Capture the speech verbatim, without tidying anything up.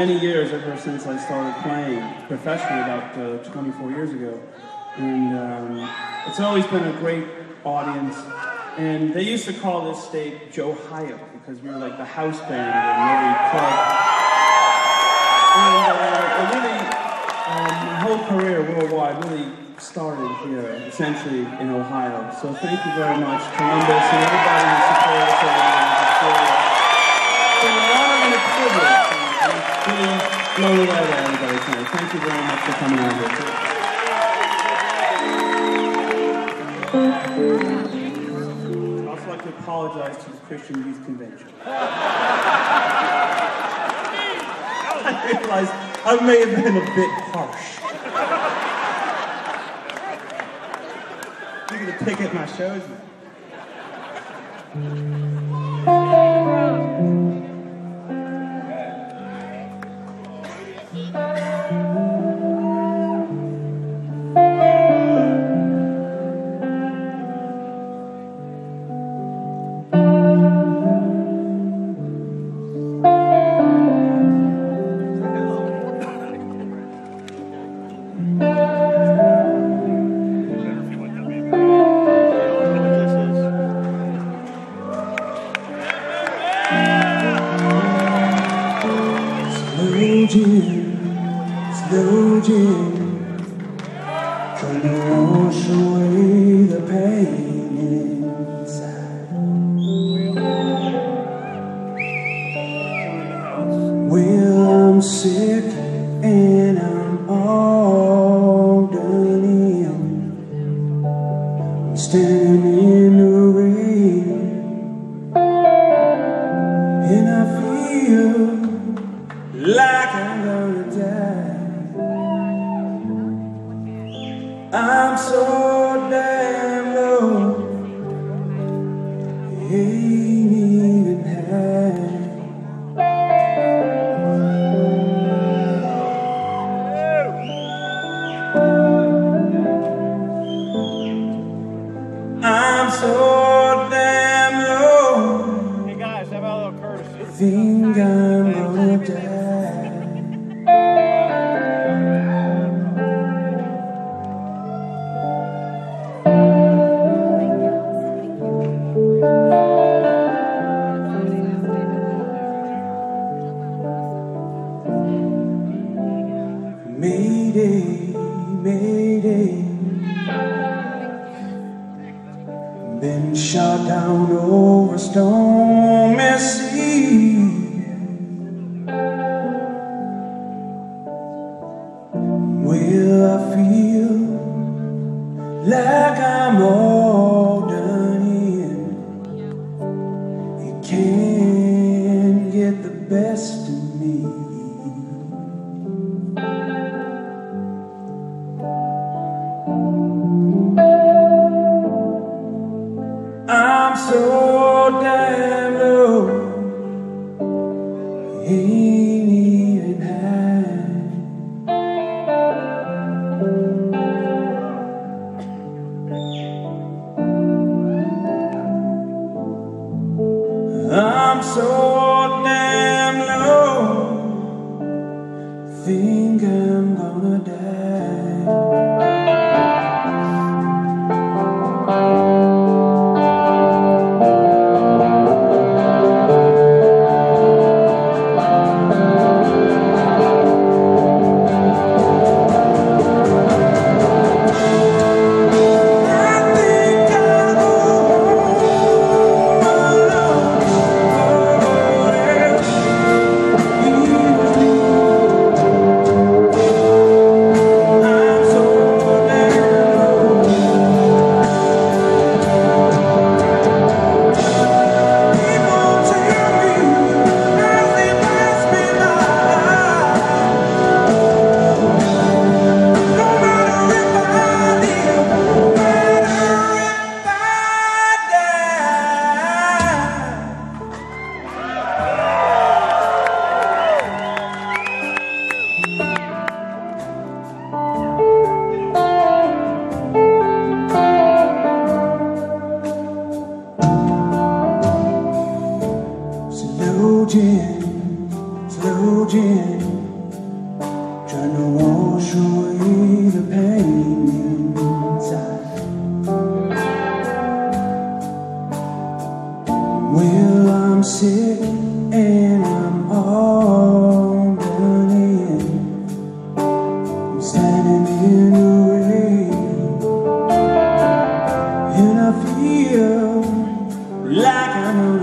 many years, ever since I started playing professionally about uh, twenty-four years ago. And um, it's always been a great audience. And they used to call this state Joe Hyatt because we were like the house band in every club. And uh, it really, um, my whole career worldwide really started here, essentially in Ohio. So thank you very much, Columbus, and everybody who supported us over the years. It's been an honor and a privilege. And it's really blown away to everybody tonight. Thank you very much for coming out here. I'd also like to apologize to the Christian Youth Convention. I realize I may have been a bit harsh. You're gonna pick at my shows now. Sloe Jim, trying to wash away the pain inside. Well, I'm sick and I'm all done in. I'm standing in the rain, and I feel like I'm gonna die. I'm so damn low, ain't even high. I'm so damn low. Hey guys, how about a little courtesy? I think I'm gonna die. Mayday, mayday, been shot down over a stormy sea. Well, I feel like I'm all done in. You can't get the best of me. I'm so damn low, ain't even high. trying to wash away the pain inside. Well, I'm sick and I'm all done in. I'm standing in the rain, and I feel like I'm